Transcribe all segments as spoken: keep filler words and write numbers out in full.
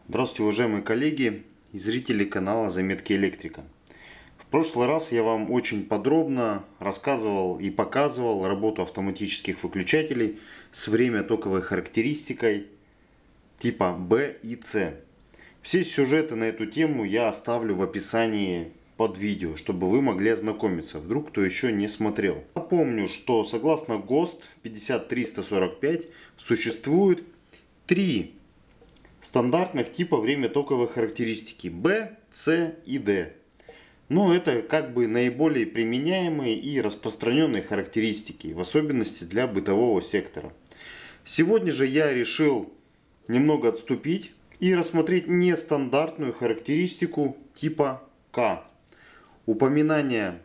Здравствуйте, уважаемые коллеги и зрители канала Заметки Электрика. В прошлый раз я вам очень подробно рассказывал и показывал работу автоматических выключателей с время-токовой характеристикой типа бэ и цэ. Все сюжеты на эту тему я оставлю в описании под видео, чтобы вы могли ознакомиться, вдруг кто еще не смотрел. Напомню, что согласно ГОСТ пятьдесят триста сорок пять существует три стандартных типа время-токовой характеристики бэ, цэ и дэ. Но это как бы наиболее применяемые и распространенные характеристики, в особенности для бытового сектора. Сегодня же я решил немного отступить и рассмотреть нестандартную характеристику типа К, упоминания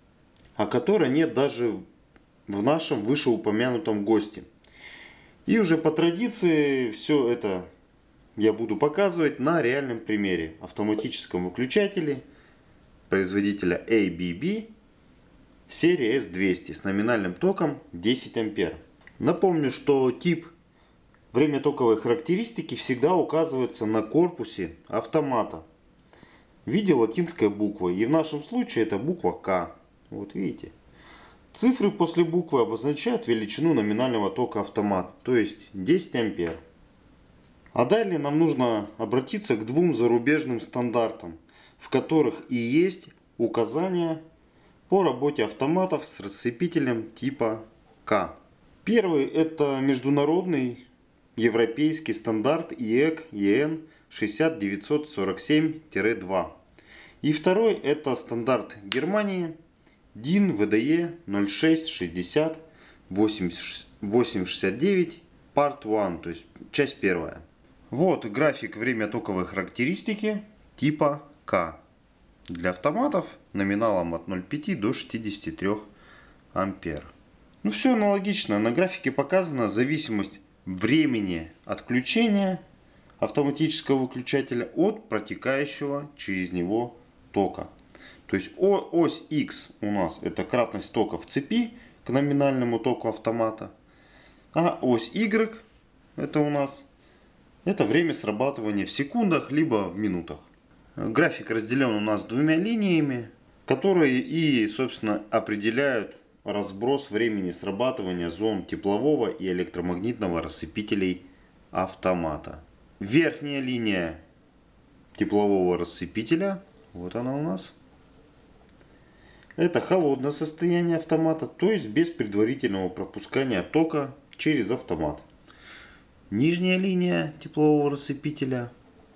о которой нет даже в нашем вышеупомянутом ГОСТе. И уже по традиции все это я буду показывать на реальном примере автоматическом выключателе производителя эй би би серии эс двести с номинальным током десять ампер. Напомню, что тип время-токовой характеристики всегда указывается на корпусе автомата в виде латинской буквы. И в нашем случае это буква К. Вот видите. Цифры после буквы обозначают величину номинального тока автомата, то есть десять ампер. А далее нам нужно обратиться к двум зарубежным стандартам, в которых и есть указания по работе автоматов с рассыпителем типа К. Первый это международный европейский стандарт и и и си и эн шесть девять сорок семь два. И второй это стандарт Германии дин вэ дэ е ноль шесть шестьдесят восемь шестьдесят девять парт один, то есть часть первая. Вот график время-токовой характеристики типа К для автоматов номиналом от ноль целых пять десятых до шестидесяти трёх ампер. Ну все аналогично. На графике показана зависимость времени отключения автоматического выключателя от протекающего через него тока. То есть ось X у нас это кратность тока в цепи к номинальному току автомата, а ось Y это у нас это время срабатывания в секундах либо в минутах. График разделен у нас двумя линиями, которые и, собственно, определяют разброс времени срабатывания зон теплового и электромагнитного рассыпителей автомата. Верхняя линия теплового рассыпителя, вот она у нас. Это холодное состояние автомата, то есть без предварительного пропускания тока через автомат. Нижняя линия теплового рассыпителя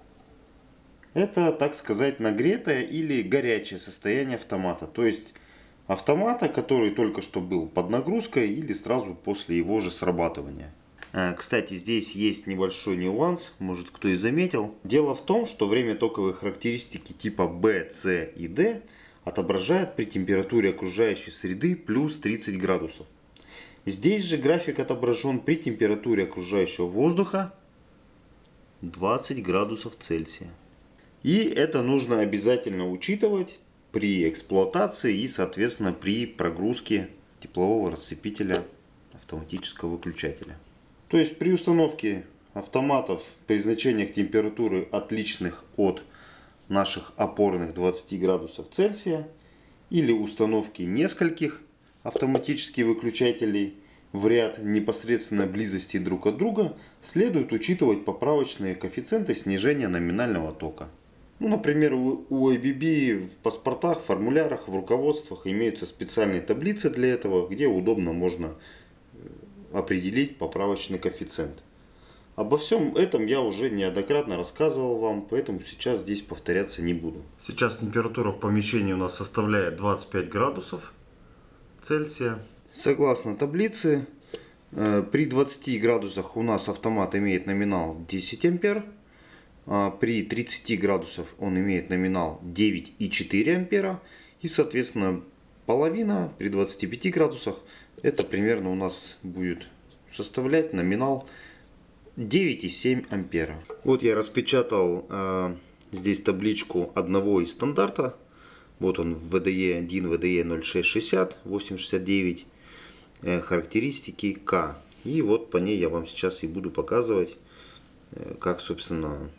это, так сказать, нагретое или горячее состояние автомата. То есть автомата, который только что был под нагрузкой или сразу после его же срабатывания. Кстати, здесь есть небольшой нюанс, может кто и заметил. Дело в том, что время токовой характеристики типа бэ, цэ и дэ отображает при температуре окружающей среды плюс тридцать градусов. Здесь же график отображен при температуре окружающего воздуха двадцать градусов Цельсия. И это нужно обязательно учитывать при эксплуатации и, соответственно, при прогрузке теплового рассыпителя автоматического выключателя. То есть при установке автоматов при значениях температуры отличных от наших опорных двадцати градусов Цельсия или установки нескольких автоматических выключателей в ряд непосредственной близости друг от друга следует учитывать поправочные коэффициенты снижения номинального тока. Ну, например, у эй би би в паспортах, формулярах, в руководствах имеются специальные таблицы для этого, где удобно можно определить поправочный коэффициент. Обо всем этом я уже неоднократно рассказывал вам, поэтому сейчас здесь повторяться не буду. Сейчас температура в помещении у нас составляет двадцать пять градусов Цельсия. Согласно таблице, при двадцати градусах у нас автомат имеет номинал десять ампер, а при тридцати градусах он имеет номинал девять и четыре ампера, и соответственно половина при двадцати пяти градусах это примерно у нас будет составлять номинал девять и семь ампера. Вот я распечатал э, здесь табличку одного из стандарта. Вот он вэ дэ е один, вэ дэ е ноль шесть шестьдесят, восемь шестьдесят девять, э, характеристики К. И вот по ней я вам сейчас и буду показывать, э, как, собственно,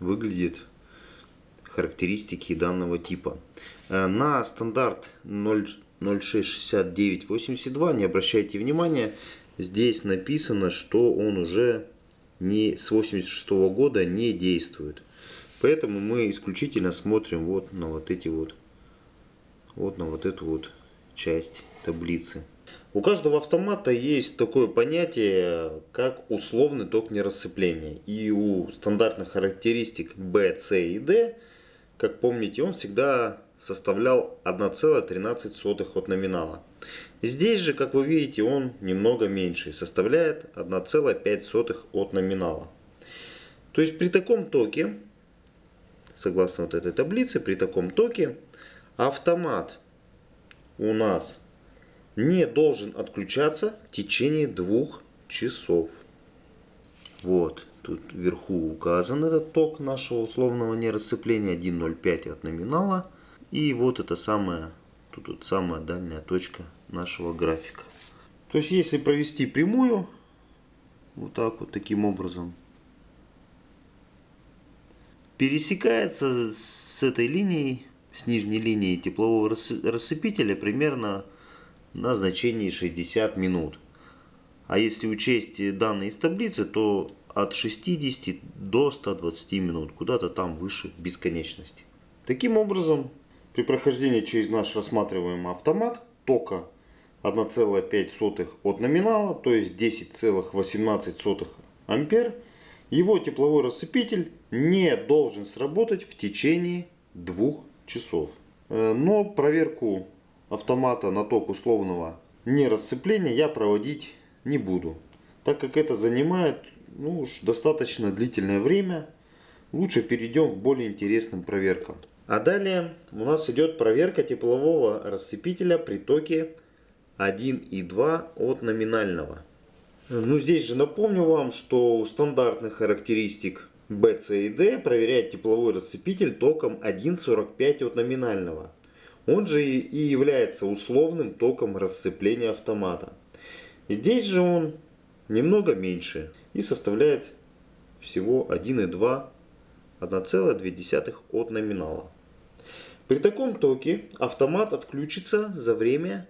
выглядит характеристики данного типа. На стандарт ноль шесть шестьдесят девять восемьдесят два не обращайте внимания. Здесь написано, что он уже не с восемьдесят шестого года не действует. Поэтому мы исключительно смотрим вот на вот эти вот, вот на вот эту вот часть таблицы. У каждого автомата есть такое понятие, как условный ток нерассыпления. И у стандартных характеристик B, C и D, как помните, он всегда составлял одна целая тринадцать сотых от номинала. Здесь же, как вы видите, он немного меньше, составляет одна целая пять сотых от номинала. То есть при таком токе, согласно вот этой таблице, при таком токе автомат у нас не должен отключаться в течение двух часов. Вот, тут вверху указан этот ток нашего условного нерассыпления один ноль пять от номинала. И вот это самая, тут вот самая дальняя точка нашего графика. То есть если провести прямую, вот так вот таким образом, пересекается с этой линией, с нижней линией теплового рассыпителя примерно на значении шестьдесят минут. А если учесть данные из таблицы, то от шестидесяти до ста двадцати минут, куда-то там выше бесконечности. Таким образом, при прохождении через наш рассматриваемый автомат тока одна целая пять сотых от номинала, то есть десять целых восемнадцать сотых ампер, его тепловой рассыпитель не должен сработать в течение двух часов. Но проверку автомата на ток условного нерассыпления я проводить не буду, так как это занимает ну, уж достаточно длительное время. Лучше перейдем к более интересным проверкам. А далее у нас идет проверка теплового рассыпителя при токе один и два от номинального. Ну здесь же напомню вам, что у стандартных характеристик B, C и D проверяет тепловой рассыпитель током один сорок пять от номинального. Он же и является условным током рассыпления автомата. Здесь же он немного меньше и составляет всего один и два, одна целая две десятых от номинала. При таком токе автомат отключится за время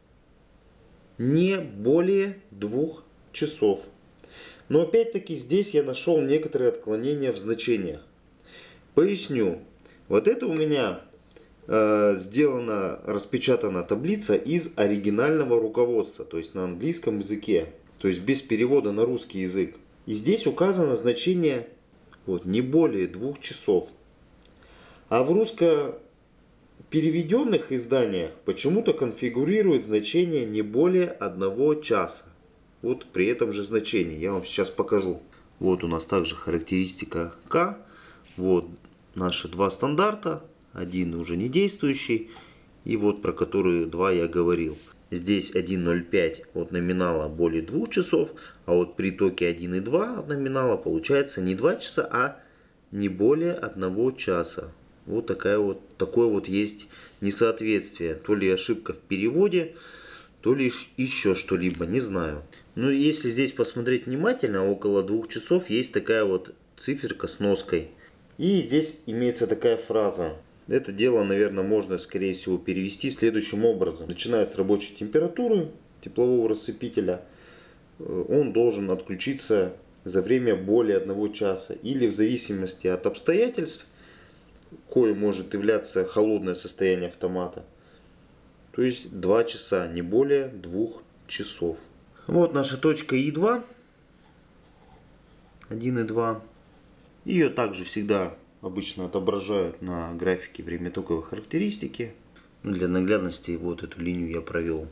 не более двух часов. Но опять-таки здесь я нашел некоторые отклонения в значениях. Поясню. Вот это у меня э, сделана, распечатана таблица из оригинального руководства, то есть на английском языке, то есть без перевода на русский язык. И здесь указано значение вот, не более двух часов. А в русско переведенных изданиях почему-то конфигурирует значение не более одного часа. Вот при этом же значении. Я вам сейчас покажу. Вот у нас также характеристика К. Вот наши два стандарта. Один уже не действующий. И вот про которые два я говорил. Здесь один ноль пять от номинала более двух часов. А вот при токе один и два от номинала получается не два часа, а не более одного часа. Вот, такая вот такое вот есть несоответствие. То ли ошибка в переводе, то ли еще что-либо, не знаю. Но если здесь посмотреть внимательно, около двух часов есть такая вот циферка с ноской. И здесь имеется такая фраза. Это дело, наверное, можно, скорее всего, перевести следующим образом. Начиная с рабочей температуры теплового рассыпителя, он должен отключиться за время более одного часа. Или в зависимости от обстоятельств, кое может являться холодное состояние автомата. То есть два часа, не более двух часов. Вот наша точка И два. один и два. Ее также всегда обычно отображают на графике времятоковой характеристики. Для наглядности вот эту линию я провел.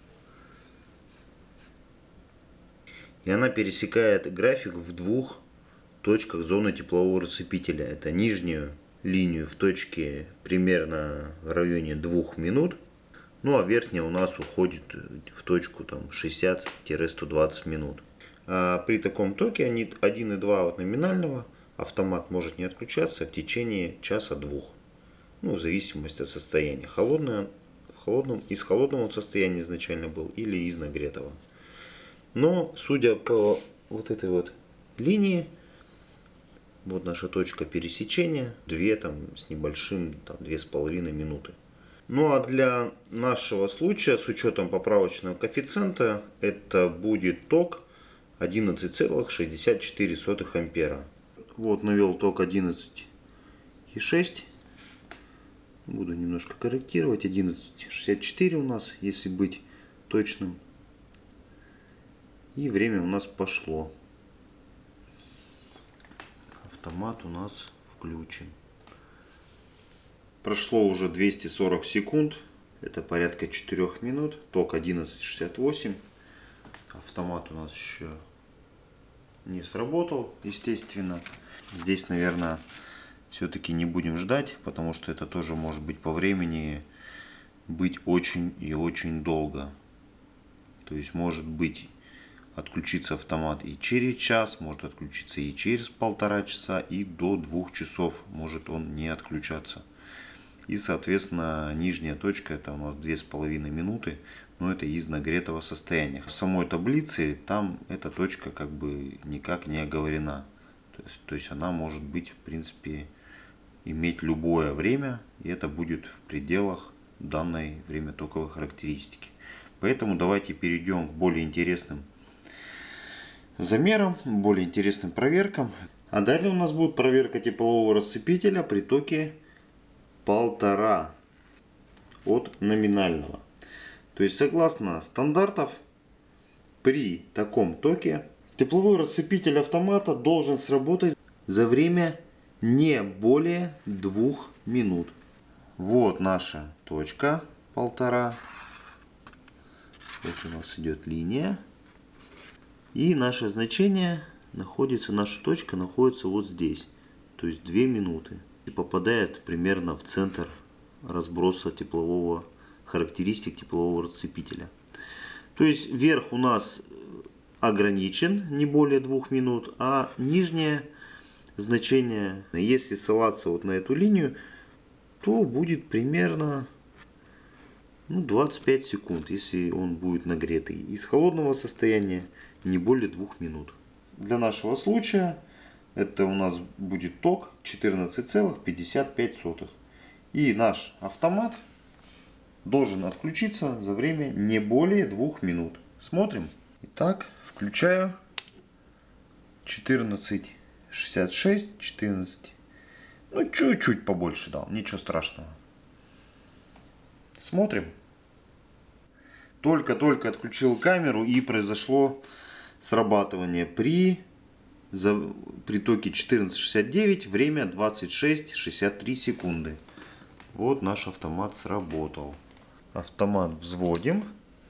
И она пересекает график в двух точках зоны теплового рассыпителя. Это нижнюю линию в точке примерно в районе двух минут. Ну а верхняя у нас уходит в точку шестьдесят — сто двадцать минут. А при таком токе один и два от номинального автомат может не отключаться в течение часа-двух. Ну, в зависимости от состояния. Холодное, в холодном, из холодного состояния изначально был или из нагретого. Но судя по вот этой вот линии, Вот наша точка пересечения, две там с небольшим, там две с половиной минуты. Ну а для нашего случая, с учетом поправочного коэффициента, это будет ток одиннадцать целых шестьдесят четыре сотых ампера. Вот навел ток одиннадцать и шесть. Буду немножко корректировать. одиннадцать шестьдесят четыре у нас, если быть точным. И время у нас пошло. Автомат у нас включен. Прошло уже двести сорок секунд. Это порядка четырёх минут. Ток одиннадцать шестьдесят восемь. Автомат у нас еще не сработал, естественно. Здесь, наверное, все-таки не будем ждать, потому что это тоже может быть по времени быть очень и очень долго. То есть может быть отключиться автомат и через час, может отключиться и через полтора часа, и до двух часов может он не отключаться. И, соответственно, нижняя точка это у нас две с половиной минуты, но это из нагретого состояния. В самой таблице там эта точка как бы никак не оговорена. То есть, то есть она может быть, в принципе, иметь любое время, и это будет в пределах данной времятоковой характеристики. Поэтому давайте перейдем к более интересным замерам, более интересным проверкам. А далее у нас будет проверка теплового рассыпителя при токе полтора от номинального. То есть согласно стандартов при таком токе тепловой рассыпитель автомата должен сработать за время не более двух минут. Вот наша точка полтора. Вот у нас идет линия. И наше значение находится, наша точка находится вот здесь. То есть две минуты. И попадает примерно в центр разброса теплового, характеристик теплового рассыпителя. То есть верх у нас ограничен не более двух минут, а нижнее значение, если ссылаться вот на эту линию, то будет примерно ну, двадцать пять секунд, если он будет нагретый. Из холодного состояния не более двух минут. Для нашего случая это у нас будет ток четырнадцать целых пятьдесят пять сотых. И наш автомат должен отключиться за время не более двух минут. Смотрим. Итак, включаю. четырнадцать шестьдесят шесть, четырнадцать. Ну, чуть-чуть побольше дал, ничего страшного. Смотрим. Только-только отключил камеру и произошло срабатывание при, за, при токе четырнадцать шестьдесят девять, время двадцать шесть шестьдесят три секунды. Вот наш автомат сработал. Автомат взводим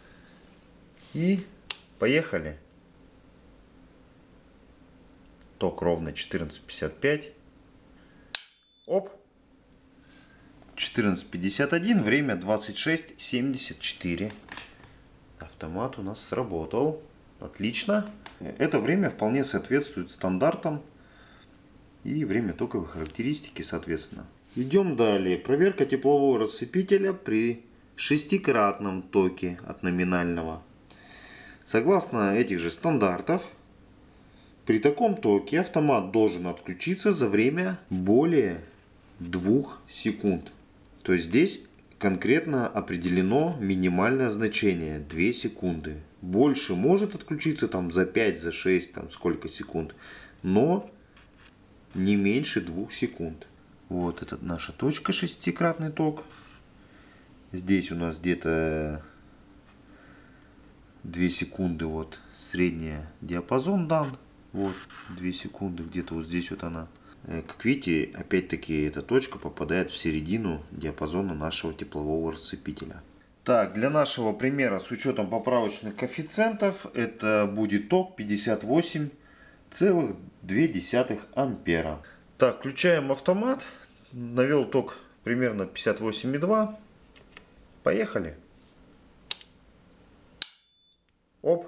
и поехали. Ток ровно четырнадцать пятьдесят пять. Оп. четырнадцать пятьдесят один, время двадцать шесть семьдесят четыре. Автомат у нас сработал. Отлично. Это время вполне соответствует стандартам и время токовой характеристики, соответственно. Идем далее. Проверка теплового рассыпителя при шестикратном токе от номинального. Согласно этих же стандартов, при таком токе автомат должен отключиться за время более двух секунд. То есть здесь конкретно определено минимальное значение две секунды. Больше может отключиться там за пять, за шесть, там сколько секунд, но не меньше двух секунд. Вот это наша точка, шестикратный ток. Здесь у нас где-то две секунды, вот средний диапазон дан. Вот две секунды, где-то вот здесь вот она. Как видите, опять-таки эта точка попадает в середину диапазона нашего теплового рассыпителя. Так, для нашего примера с учетом поправочных коэффициентов это будет ток пятьдесят восемь целых две десятых ампера. Так, включаем автомат. Навел ток примерно пятьдесят восемь и два. Поехали. Оп.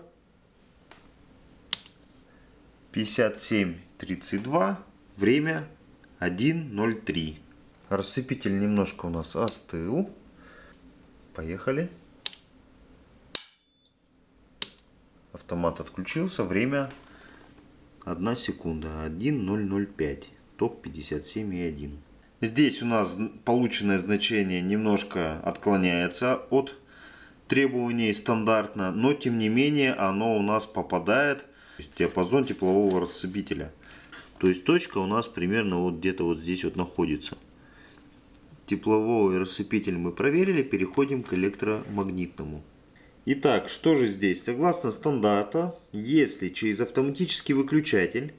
пятьдесят семь тридцать два. Время один ноль три. Рассыпитель немножко у нас остыл. Поехали. Автомат отключился. Время одна секунда, один ноль ноль пять, ток пятьдесят семь и один. Здесь у нас полученное значение немножко отклоняется от требований стандартно, но тем не менее оно у нас попадает в диапазон теплового рассыпителя. То есть точка у нас примерно вот где-то вот здесь вот находится. Тепловой рассыпитель мы проверили, переходим к электромагнитному. Итак, что же здесь? Согласно стандарту, если через автоматический выключатель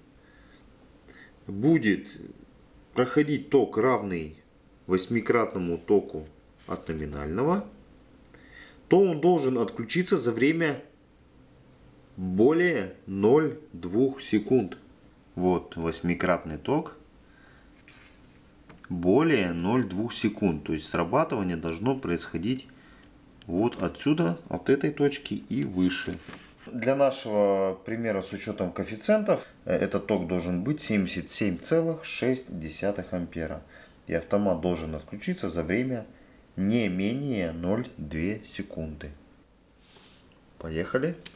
будет проходить ток, равный восьмикратному току от номинального, то он должен отключиться за время более ноль целых двух десятых секунд. Вот восьмикратный ток более ноль целых двух десятых секунд. То есть срабатывание должно происходить вот отсюда, от этой точки и выше. Для нашего примера с учетом коэффициентов этот ток должен быть семьдесят семь целых шесть десятых ампера. И автомат должен отключиться за время не менее ноль целых две десятых секунды. Поехали.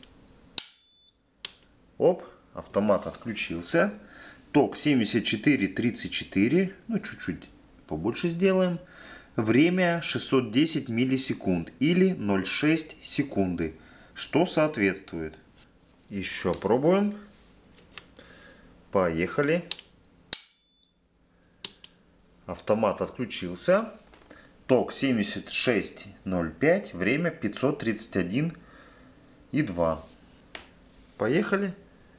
Оп, автомат отключился. Ток семьдесят четыре тридцать четыре, ну чуть-чуть побольше сделаем. Время шестьсот десять миллисекунд или ноль целых шесть десятых секунды, что соответствует. Еще пробуем. Поехали. Автомат отключился. Ток семьдесят шесть ноль пять, время пятьсот тридцать один и два. Поехали.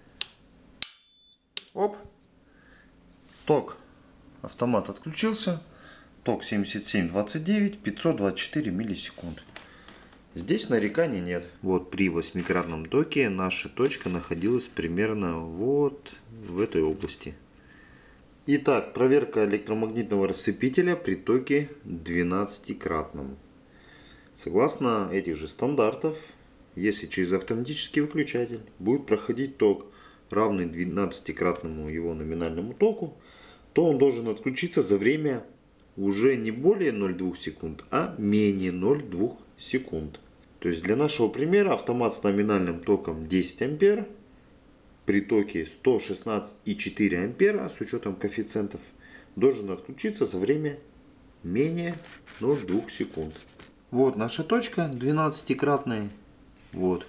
Оп. Ток. Автомат отключился. Ток семьдесят семь двадцать девять, пятьсот двадцать четыре миллисекунд. Здесь нареканий нет. Вот при восьмикратном токе наша точка находилась примерно вот в этой области. Итак, проверка электромагнитного рассыпителя при токе двенадцатикратном. Согласно этих же стандартов, если через автоматический выключатель будет проходить ток, равный двенадцатикратному его номинальному току, то он должен отключиться за время уже не более ноль целых двух десятых секунд, а менее ноль целых двух десятых секунд. То есть для нашего примера автомат с номинальным током десять ампер при токе сто шестнадцать и четыре ампера с учетом коэффициентов должен отключиться за время менее ноль целых двух десятых секунд. Вот наша точка двенадцатикратная. Вот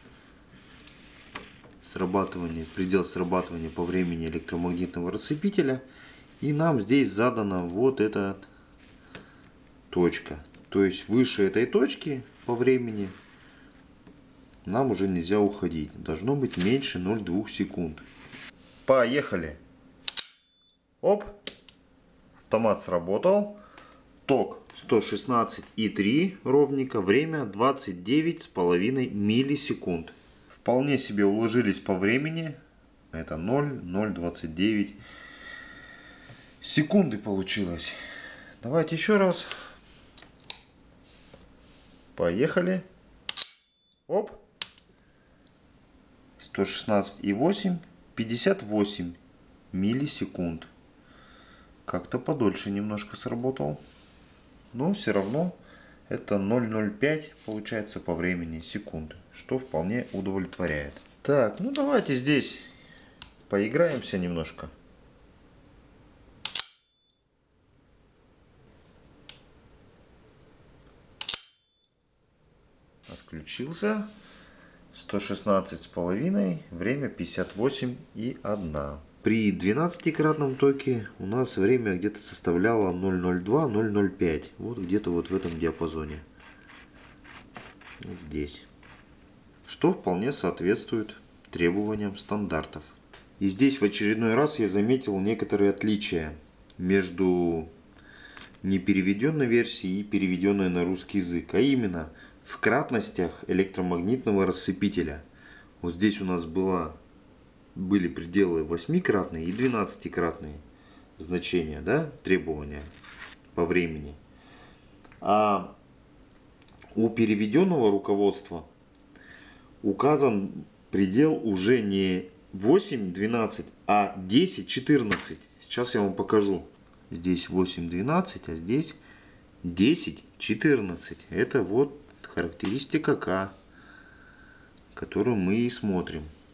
срабатывание, предел срабатывания по времени электромагнитного рассыпителя. И нам здесь задана вот эта точка. То есть выше этой точки по времени нам уже нельзя уходить. Должно быть меньше ноль целых двух десятых секунд. Поехали. Оп. Автомат сработал. Ток сто шестнадцать и три ровненько. Время двадцать девять с половиной миллисекунд. Вполне себе уложились по времени. Это ноль целых ноль двадцать девять секунды получилось. Давайте еще раз. Поехали. Оп. сто шестнадцать и восемь, пятьдесят восемь миллисекунд. Как-то подольше немножко сработал. Но все равно это ноль целых ноль пять получается по времени секунд, что вполне удовлетворяет. Так, ну давайте здесь поиграемся немножко. Отключился. сто шестнадцать с половиной, время пятьдесят восемь и одна. При двенадцатикратном токе у нас время где-то составляло ноль целых ноль два — ноль целых ноль пять. Вот где-то вот в этом диапазоне. Вот здесь. Что вполне соответствует требованиям стандартов. И здесь в очередной раз я заметил некоторые отличия между непереведенной версией и переведенной на русский язык. А именно в кратностях электромагнитного рассыпителя. Вот здесь у нас была, были пределы восьмикратные и двенадцатикратные значения, да, требования по времени. А у переведенного руководства указан предел уже не восемь двенадцать, а десять четырнадцать. Сейчас я вам покажу. Здесь восемь двенадцать, а здесь десять четырнадцать. Это вот характеристика К, которую мы и смотрим.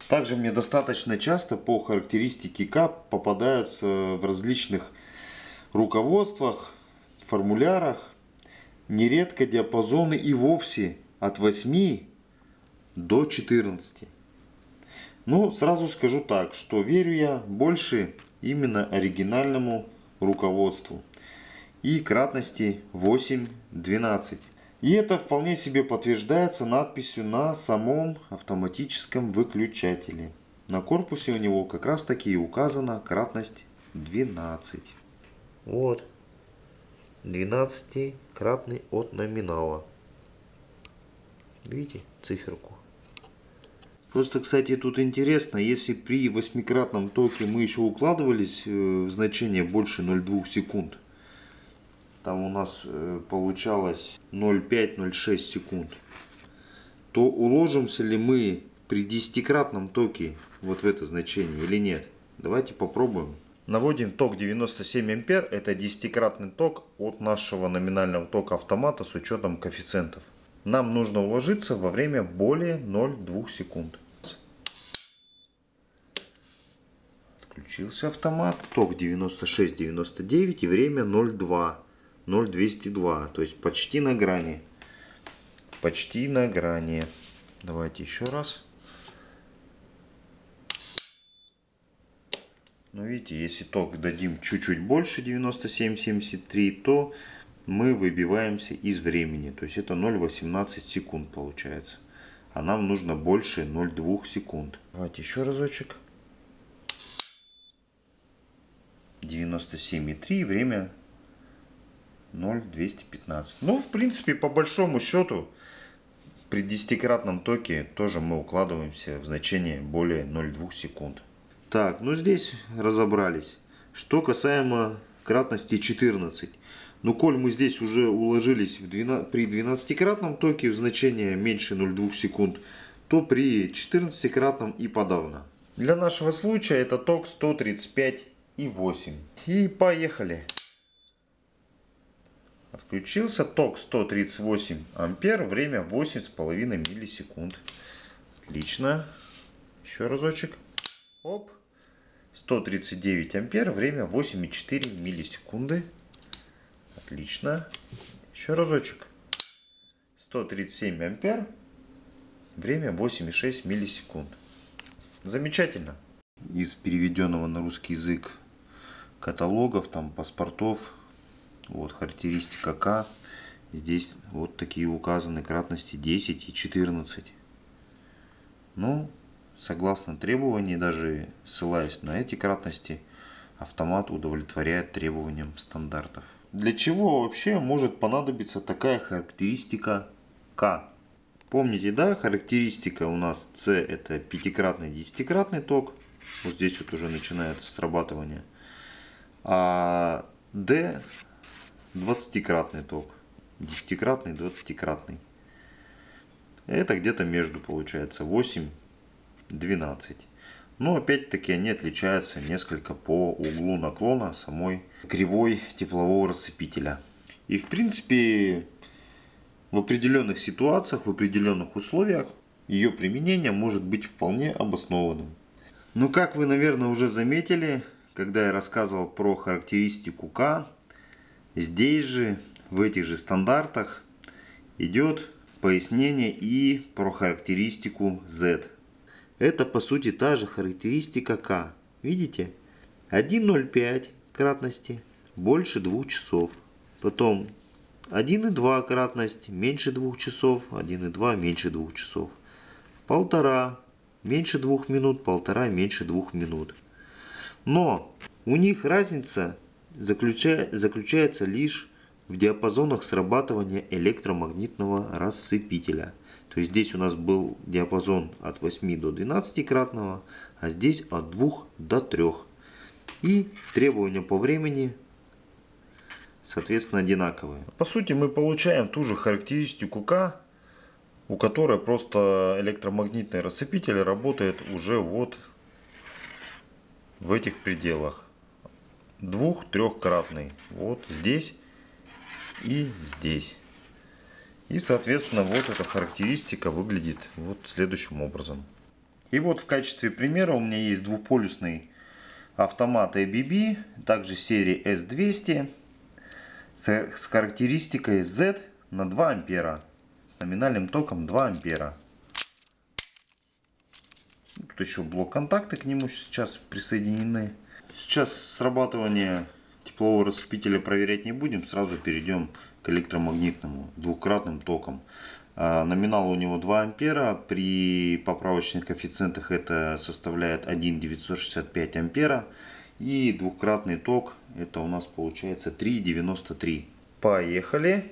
Также мне достаточно часто по характеристике К попадаются в различных руководствах, формулярах нередко диапазоны и вовсе от восьми до четырнадцати. Но сразу скажу так, что верю я больше именно оригинальному руководству и кратности восемь двенадцать. И это вполне себе подтверждается надписью на самом автоматическом выключателе. На корпусе у него как раз таки указана кратность двенадцать. Вот, двенадцатикратный от номинала. Видите циферку? Просто, кстати, тут интересно, если при восьмикратном токе мы еще укладывались в значение больше ноль целых двух десятых секунд, там у нас получалось ноль целых пять - ноль целых шесть десятых секунд, то уложимся ли мы при десятикратном токе вот в это значение или нет? Давайте попробуем. Наводим ток девяносто семь ампер, это десятикратный ток от нашего номинального тока автомата с учетом коэффициентов. Нам нужно уложиться во время более ноль целых двух десятых секунд. Отключился автомат, ток девяносто шесть девяносто девять и время ноль целых два - ноль целых двести два, то есть почти на грани. Почти на грани. Давайте еще раз. Но видите, если ток дадим чуть-чуть больше девяносто семь семьдесят три, то мы выбиваемся из времени. То есть это ноль целых восемнадцать секунд получается. А нам нужно больше ноль целых двух десятых секунд. Давайте еще разочек. девяносто семь и три, время ноль целых двести пятнадцать. Ну, в принципе, по большому счету, при десятикратном токе тоже мы укладываемся в значение более ноль целых двух десятых секунд. Так, ну здесь разобрались. Что касаемо кратности четырнадцать. Ну, коль мы здесь уже уложились в двенадцать, при двенадцатикратном токе в значение меньше ноль целых двух десятых секунд, то при четырнадцатикратном и подавно. Для нашего случая это ток сто тридцать пять и восемь. И поехали. Отключился ток сто тридцать восемь ампер, время восемь с половиной миллисекунд. Отлично. Еще разочек. Оп. сто тридцать девять ампер, время восемь и четыре миллисекунды. Отлично. Еще разочек. сто тридцать семь ампер, время восемь и шесть миллисекунд. Замечательно. Из переведенного на русский язык каталогов, там паспортов, вот характеристика К. Здесь вот такие указаны кратности десять и четырнадцать. Ну, согласно требованиям, даже ссылаясь на эти кратности, автомат удовлетворяет требованиям стандартов. Для чего вообще может понадобиться такая характеристика К? Помните, да, характеристика у нас С это пятикратный, десятикратный ток. Вот здесь вот уже начинается срабатывание. А D двадцатикратный ток. десятикратный, двадцатикратный. Это где-то между получается восемь двенадцать. Но опять-таки они отличаются несколько по углу наклона самой кривой теплового рассыпителя. И в принципе в определенных ситуациях, в определенных условиях ее применение может быть вполне обоснованным. Но как вы, наверное, уже заметили, когда я рассказывал про характеристику К, здесь же в этих же стандартах идет пояснение и про характеристику Z. Это по сути та же характеристика К. Видите? один целых ноль пять кратности больше двух часов. Потом один целых два кратность меньше двух часов. один целых два меньше двух часов. Полтора меньше двух минут. Полтора меньше двух минут. Но у них разница заключая, заключается лишь в диапазонах срабатывания электромагнитного рассыпителя. То есть здесь у нас был диапазон от восьми до двенадцати кратного, а здесь от двух до трёх. И требования по времени соответственно одинаковые. По сути мы получаем ту же характеристику К, у которой просто электромагнитный рассыпитель работает уже вот в этих пределах. Двух-трехкратный. Вот здесь и здесь. И, соответственно, вот эта характеристика выглядит вот следующим образом. И вот в качестве примера у меня есть двухполюсный автомат эй би би, также серии эс двести, с характеристикой зет на два ампера, с номинальным током два ампера. Тут еще блок контакта к нему сейчас присоединены. Сейчас срабатывание теплового расцепителя проверять не будем, сразу перейдем к электромагнитному двукратным токам. Номинал у него два ампера, при поправочных коэффициентах это составляет один девятьсот шестьдесят пять ампера. И двукратный ток это у нас получается три девяносто три. Поехали!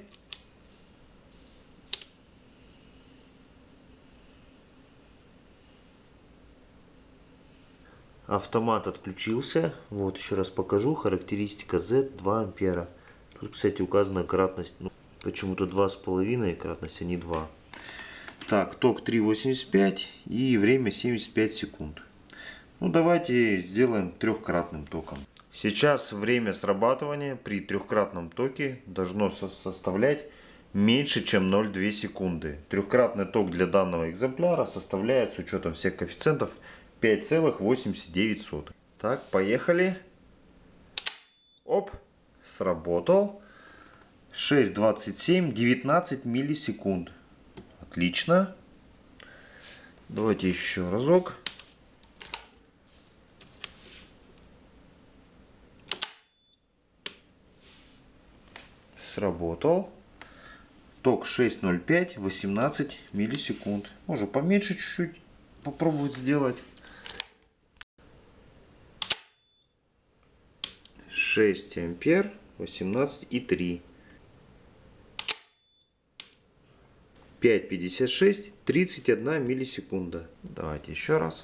Автомат отключился. Вот еще раз покажу. Характеристика зет два ампера. Тут, кстати, указана кратность. Ну, почему-то два с половиной, кратность, а не два. Так, ток три восемьдесят пять и время семьдесят пять секунд. Ну, давайте сделаем трехкратным током. Сейчас время срабатывания при трехкратном токе должно составлять меньше, чем ноль целых две десятых секунды. Трехкратный ток для данного экземпляра составляет с учетом всех коэффициентов пять целых восемьдесят девять сотых. Так, поехали. Оп, сработал. шесть двадцать семь, девятнадцать миллисекунд. Отлично. Давайте еще разок. Сработал. Ток шесть ноль пять, восемнадцать миллисекунд. Можно поменьше чуть-чуть попробовать сделать. шесть ампер, восемнадцать и три. пять пятьдесят шесть, тридцать одна миллисекунда. Давайте еще раз.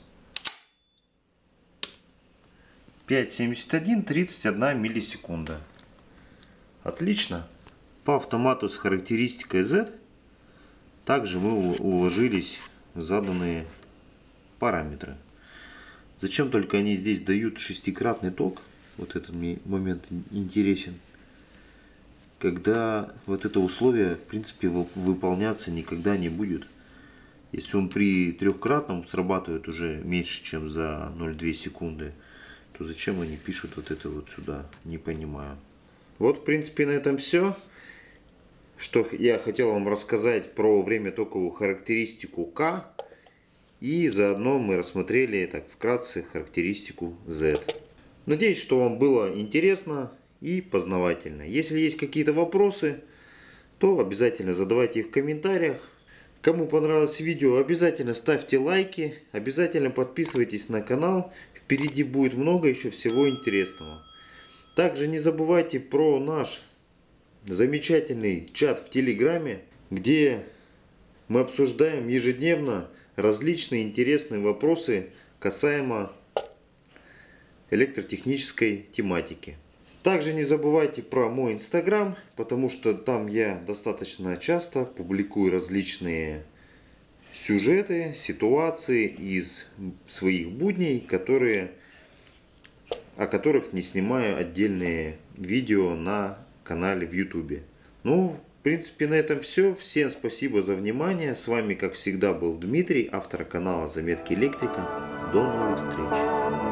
пять семьдесят один, тридцать одна миллисекунда. Отлично. По автомату с характеристикой зет также мы уложились в заданные параметры. Зачем только они здесь дают шестикратный ток? Вот этот мне момент интересен. Когда вот это условие, в принципе, выполняться никогда не будет. Если он при трехкратном срабатывает уже меньше, чем за ноль целых две десятых секунды, то зачем они пишут вот это вот сюда? Не понимаю. Вот, в принципе, на этом все. Что я хотел вам рассказать про время токовую характеристику К. И заодно мы рассмотрели так вкратце характеристику зет. Надеюсь, что вам было интересно и познавательно. Если есть какие-то вопросы, то обязательно задавайте их в комментариях. Кому понравилось видео, обязательно ставьте лайки, обязательно подписывайтесь на канал. Впереди будет много еще всего интересного. Также не забывайте про наш замечательный чат в Телеграме, где мы обсуждаем ежедневно различные интересные вопросы касаемо электротехнической тематики. Также не забывайте про мой инстаграм, потому что там я достаточно часто публикую различные сюжеты, ситуации из своих будней, которые, о которых не снимаю отдельные видео на канале в ютубе. Ну, в принципе, на этом все. Всем спасибо за внимание. С вами, как всегда, был Дмитрий, автор канала Заметки Электрика. До новых встреч.